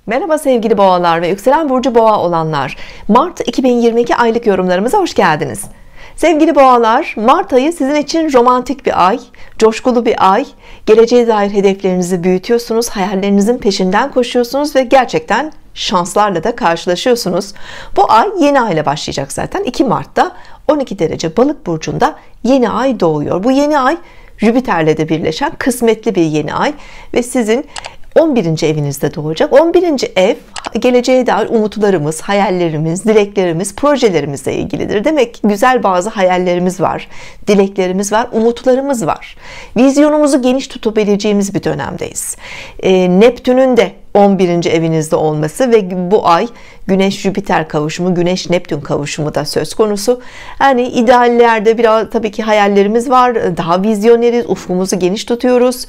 Merhaba sevgili boğalar ve yükselen burcu boğa olanlar. Mart 2022 aylık yorumlarımıza hoş geldiniz. Sevgili boğalar, Mart ayı sizin için romantik bir ay, coşkulu bir ay. Geleceğe dair hedeflerinizi büyütüyorsunuz, hayallerinizin peşinden koşuyorsunuz ve gerçekten şanslarla da karşılaşıyorsunuz. Bu ay yeni ay ile başlayacak zaten. 2 Mart'ta 12 derece Balık burcunda yeni ay doğuyor. Bu yeni ay Jüpiter'le de birleşen kısmetli bir yeni ay ve sizin 11. evinizde doğacak. 11. ev geleceğe dair umutlarımız, hayallerimiz, dileklerimiz, projelerimizle ilgilidir. Demek ki güzel bazı hayallerimiz var, dileklerimiz var, umutlarımız var. Vizyonumuzu geniş tutabileceğimiz bir dönemdeyiz. Neptün'ün de 11. evinizde olması ve bu ay Güneş-Jüpiter kavuşumu, Güneş-Neptün kavuşumu da söz konusu. Yani ideallerde biraz tabii ki hayallerimiz var. Daha vizyoneriz, ufkumuzu geniş tutuyoruz.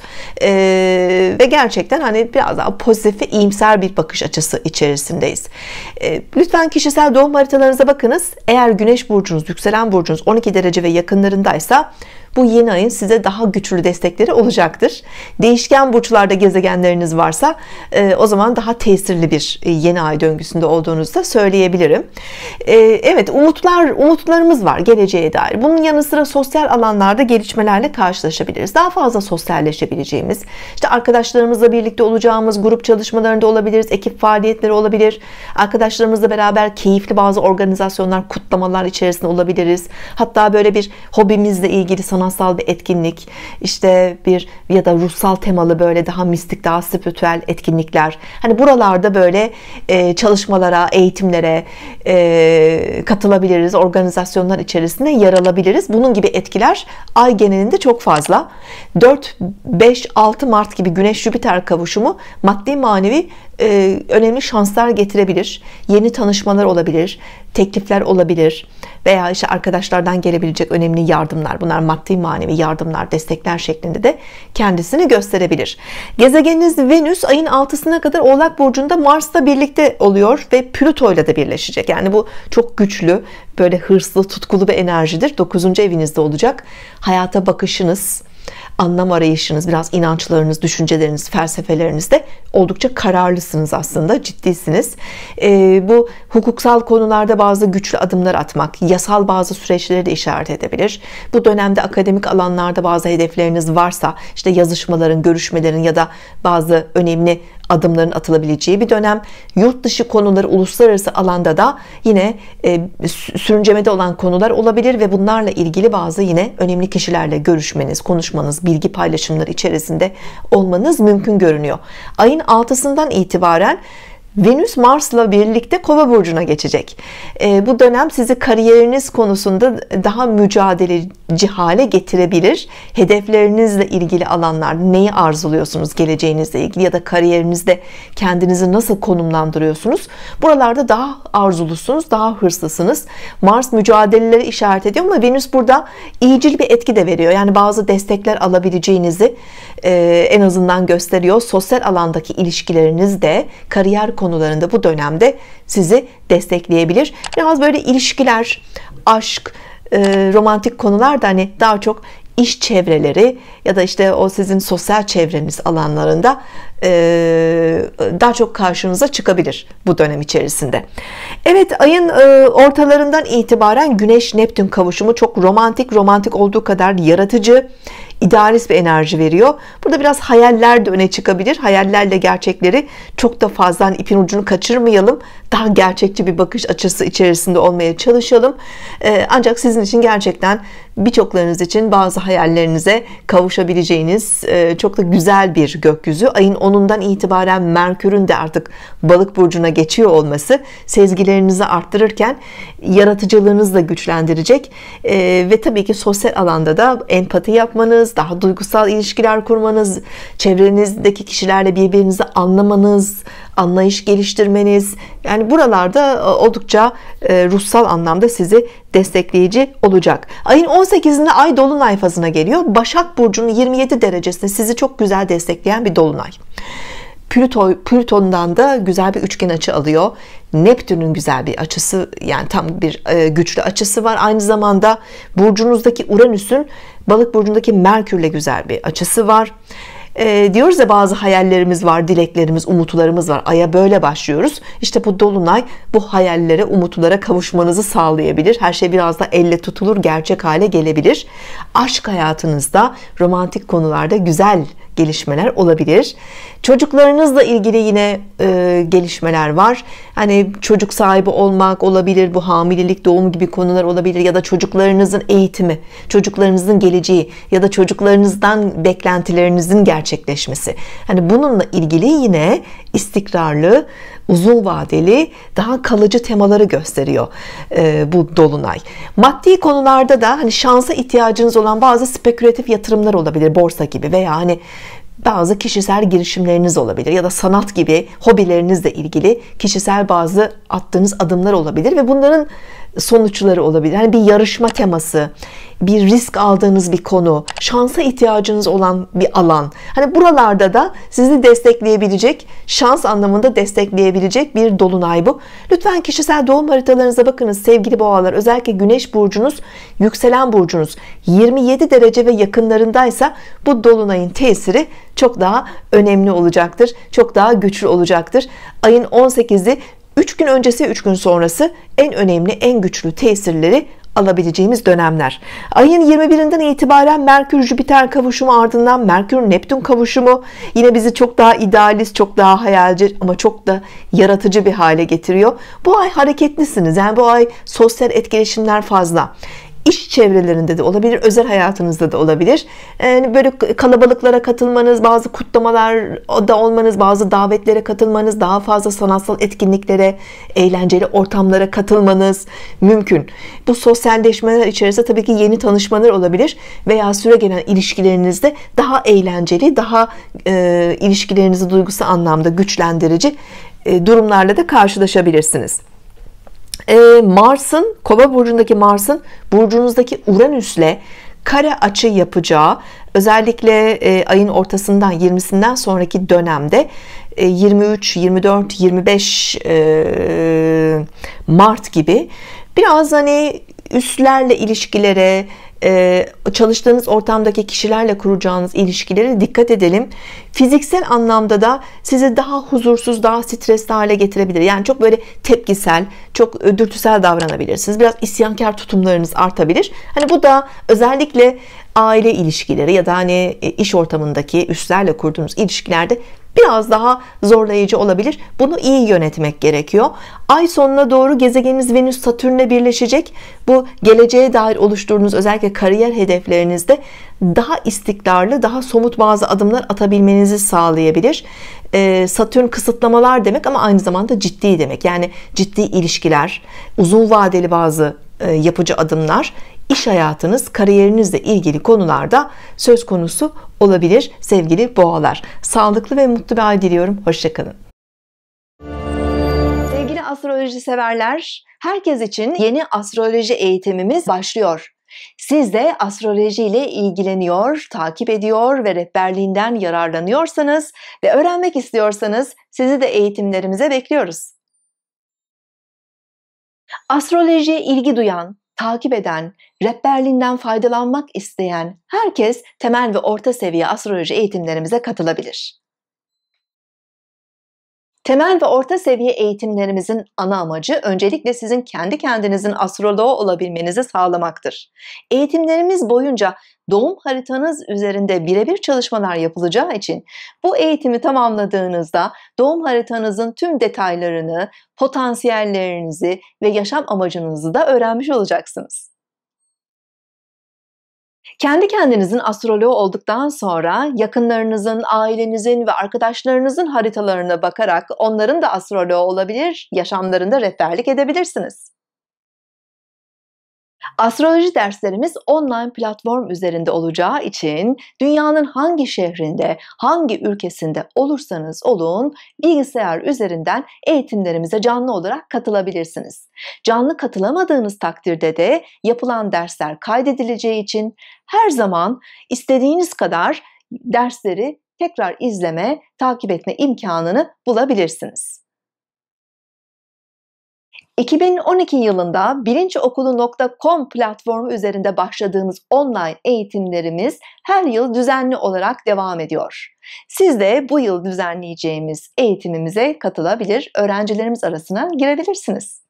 Ve gerçekten hani biraz daha pozitif ve iyimser bir bakış açısı içerisindeyiz. Lütfen kişisel doğum haritalarınıza bakınız. Eğer Güneş burcunuz, yükselen burcunuz 12 derece ve yakınlarındaysa bu yeni ayın size daha güçlü destekleri olacaktır. Değişken burçlarda gezegenleriniz varsa o zaman daha tesirli bir yeni ay döngüsünde olduğunuzu da söyleyebilirim. Evet, umutlarımız var geleceğe dair. Bunun yanı sıra sosyal alanlarda gelişmelerle karşılaşabiliriz. Daha fazla sosyalleşebileceğimiz, işte arkadaşlarımızla birlikte olacağımız grup çalışmalarında olabiliriz, ekip faaliyetleri olabilir. Arkadaşlarımızla beraber keyifli bazı organizasyonlar, kutlamalar içerisinde olabiliriz. Hatta böyle bir hobimizle ilgili sanatsal bir etkinlik, işte bir ya da ruhsal temalı böyle daha mistik, daha spiritüel etkinlikler. Hani buralarda böyle çalışmalara, eğitimlere katılabiliriz. Organizasyonlar içerisinde yer alabiliriz. Bunun gibi etkiler ay genelinde çok fazla. 4, 5, 6 Mart gibi Güneş-Jüpiter kavuşumu maddi manevi önemli şanslar getirebilir. Yeni tanışmalar olabilir, teklifler olabilir veya işte arkadaşlardan gelebilecek önemli yardımlar, bunlar maddi manevi yardımlar, destekler şeklinde de kendisini gösterebilir. Gezegeniniz Venüs ayın 6'sına kadar Oğlak burcunda Mars'la birlikte oluyor ve Plüto'yla da birleşecek. Yani bu çok güçlü, böyle hırslı, tutkulu bir enerjidir. 9. evinizde olacak. Hayata bakışınız, anlam arayışınız, biraz inançlarınız, düşünceleriniz, felsefelerinizde oldukça kararlısınız aslında, ciddisiniz. Bu hukuksal konularda bazı güçlü adımlar atmak, yasal bazı süreçleri de işaret edebilir. Bu dönemde akademik alanlarda bazı hedefleriniz varsa, işte yazışmaların, görüşmelerin ya da bazı önemli adımların atılabileceği bir dönem. Yurt dışı konuları, uluslararası alanda da yine sürüncemede olan konular olabilir ve bunlarla ilgili bazı yine önemli kişilerle görüşmeniz, konuşmanız, bilgi paylaşımları içerisinde olmanız mümkün görünüyor. Ayın 6'sından itibaren Venüs Mars'la birlikte Kova burcuna geçecek. Bu dönem sizi kariyeriniz konusunda daha mücadeleci hale getirebilir. Hedeflerinizle ilgili alanlar, neyi arzuluyorsunuz geleceğinizle ilgili ya da kariyerinizde kendinizi nasıl konumlandırıyorsunuz? Buralarda daha arzulusunuz, daha hırslısınız. Mars mücadeleleri işaret ediyor ama Venüs burada iyicil bir etki de veriyor. Yani bazı destekler alabileceğinizi en azından gösteriyor. Sosyal alandaki ilişkileriniz de kariyer konularında bu dönemde sizi destekleyebilir. Biraz böyle ilişkiler, aşk, romantik konular da hani daha çok iş çevreleri ya da işte o sizin sosyal çevreniz alanlarında daha çok karşınıza çıkabilir bu dönem içerisinde. Evet, ayın ortalarından itibaren Güneş-Neptün kavuşumu çok romantik olduğu kadar yaratıcı, idealist bir enerji veriyor. Burada biraz hayaller de öne çıkabilir. Hayallerle gerçekleri çok da fazla ipin ucunu kaçırmayalım. Daha gerçekçi bir bakış açısı içerisinde olmaya çalışalım. Ancak sizin için gerçekten birçoklarınız için bazı hayallerinize kavuşabileceğiniz çok da güzel bir gökyüzü. Ayın 10'undan itibaren Merkür'ün de artık Balık burcuna geçiyor olması sezgilerinizi arttırırken yaratıcılığınızı da güçlendirecek ve tabii ki sosyal alanda da empati yapmanız, daha duygusal ilişkiler kurmanız, çevrenizdeki kişilerle birbirinizi anlamanız, anlayış geliştirmeniz, yani buralarda oldukça ruhsal anlamda sizi destekleyici olacak. Ayın 18'inde Ay Dolunay fazına geliyor. Başak Burcu'nun 27 derecesinde sizi çok güzel destekleyen bir Dolunay. Plüton'dan da güzel bir üçgen açı alıyor. Neptün'ün güzel bir açısı, yani tam bir güçlü açısı var. Aynı zamanda burcunuzdaki Uranüs'ün Balık burcundaki Merkür'le güzel bir açısı var. Diyoruz ya, bazı hayallerimiz var, dileklerimiz, umutlarımız var. Ay'a böyle başlıyoruz. İşte bu dolunay bu hayallere, umutlara kavuşmanızı sağlayabilir. Her şey biraz da elle tutulur, gerçek hale gelebilir. Aşk hayatınızda, romantik konularda güzel gelişmeler olabilir. Çocuklarınızla ilgili yine gelişmeler var. Hani çocuk sahibi olmak olabilir, bu hamilelik, doğum gibi konular olabilir, ya da çocuklarınızın eğitimi, çocuklarınızın geleceği ya da çocuklarınızdan beklentilerinizin gerçekleşmesi. Hani bununla ilgili yine istikrarlı, uzun vadeli, daha kalıcı temaları gösteriyor bu dolunay. Maddi konularda da hani şansa ihtiyacınız olan bazı spekülatif yatırımlar olabilir, borsa gibi, veya hani bazı kişisel girişimleriniz olabilir ya da sanat gibi hobilerinizle ilgili kişisel bazı attığınız adımlar olabilir ve bunların sonuçları olabilir. Yani bir yarışma teması, bir risk aldığınız bir konu, şansa ihtiyacınız olan bir alan. Hani buralarda da sizi destekleyebilecek, şans anlamında destekleyebilecek bir dolunay bu. Lütfen kişisel doğum haritalarınıza bakınız sevgili boğalar. Özellikle güneş burcunuz, yükselen burcunuz 27 derece ve yakınlarındaysa bu dolunayın tesiri çok daha önemli olacaktır. Çok daha güçlü olacaktır. Ayın 18'i 3 gün öncesi, 3 gün sonrası en önemli, en güçlü tesirleri alabileceğimiz dönemler. Ayın 21'inden itibaren Merkür-Jüpiter kavuşumu, ardından Merkür-Neptün kavuşumu yine bizi çok daha idealist, çok daha hayalci ama çok da yaratıcı bir hale getiriyor. Bu ay hareketlisiniz. Yani bu ay sosyal etkileşimler fazla. İş çevrelerinde de olabilir, özel hayatınızda da olabilir. Yani böyle kalabalıklara katılmanız, bazı kutlamalarda olmanız, bazı davetlere katılmanız, daha fazla sanatsal etkinliklere, eğlenceli ortamlara katılmanız mümkün. Bu sosyalleşmeler içerisinde tabii ki yeni tanışmalar olabilir veya süregelen ilişkilerinizde daha eğlenceli, daha ilişkilerinizi duygusal anlamda güçlendirici durumlarla da karşılaşabilirsiniz. Mars'ın, Kova burcundaki Mars'ın burcunuzdaki Uranüs'le kare açı yapacağı, özellikle ayın ortasından 20'sinden sonraki dönemde 23, 24, 25 Mart gibi biraz hani üstlerle ilişkilere, çalıştığınız ortamdaki kişilerle kuracağınız ilişkilere dikkat edelim. Fiziksel anlamda da sizi daha huzursuz, daha stresli hale getirebilir. Yani çok böyle tepkisel, çok dürtüsel davranabilirsiniz. Biraz isyankar tutumlarınız artabilir. Hani bu da özellikle aile ilişkileri ya da hani iş ortamındaki üstlerle kurduğunuz ilişkilerde biraz daha zorlayıcı olabilir. Bunu iyi yönetmek gerekiyor. Ay sonuna doğru gezegeniniz Venüs Satürn'le birleşecek. Bu geleceğe dair oluşturduğunuz özellikle kariyer hedeflerinizde daha istikrarlı, daha somut bazı adımlar atabilmenizi sağlayabilir. Satürn kısıtlamalar demek ama aynı zamanda ciddi demek. Yani ciddi ilişkiler, uzun vadeli bazı yapıcı adımlar, İş hayatınız, kariyerinizle ilgili konularda söz konusu olabilir sevgili boğalar. Sağlıklı ve mutlu bir ay diliyorum. Hoşça kalın. Sevgili astroloji severler, herkes için yeni astroloji eğitimimiz başlıyor. Siz de astroloji ile ilgileniyor, takip ediyor ve rehberliğinden yararlanıyorsanız ve öğrenmek istiyorsanız sizi de eğitimlerimize bekliyoruz. Astrolojiye ilgi duyan, takip eden, rehberliğinden faydalanmak isteyen herkes temel ve orta seviye astroloji eğitimlerimize katılabilir. Temel ve orta seviye eğitimlerimizin ana amacı öncelikle sizin kendi kendinizin astroloğu olabilmenizi sağlamaktır. Eğitimlerimiz boyunca doğum haritanız üzerinde birebir çalışmalar yapılacağı için bu eğitimi tamamladığınızda doğum haritanızın tüm detaylarını, potansiyellerinizi ve yaşam amacınızı da öğrenmiş olacaksınız. Kendi kendinizin astroloğu olduktan sonra yakınlarınızın, ailenizin ve arkadaşlarınızın haritalarına bakarak onların da astroloğu olabilir, yaşamlarında rehberlik edebilirsiniz. Astroloji derslerimiz online platform üzerinde olacağı için dünyanın hangi şehrinde, hangi ülkesinde olursanız olun bilgisayar üzerinden eğitimlerimize canlı olarak katılabilirsiniz. Canlı katılamadığınız takdirde de yapılan dersler kaydedileceği için her zaman istediğiniz kadar dersleri tekrar izleme, takip etme imkanını bulabilirsiniz. 2012 yılında bilincokulu.com platformu üzerinde başladığımız online eğitimlerimiz her yıl düzenli olarak devam ediyor. Siz de bu yıl düzenleyeceğimiz eğitimimize katılabilir, öğrencilerimiz arasına girebilirsiniz.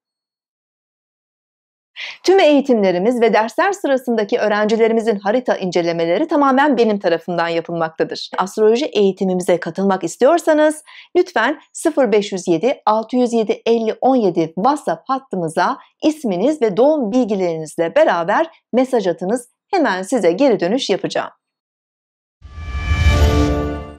Tüm eğitimlerimiz ve dersler sırasındaki öğrencilerimizin harita incelemeleri tamamen benim tarafımdan yapılmaktadır. Astroloji eğitimimize katılmak istiyorsanız lütfen 0507 607 50 17 WhatsApp hattımıza isminiz ve doğum bilgilerinizle beraber mesaj atınız. Hemen size geri dönüş yapacağım.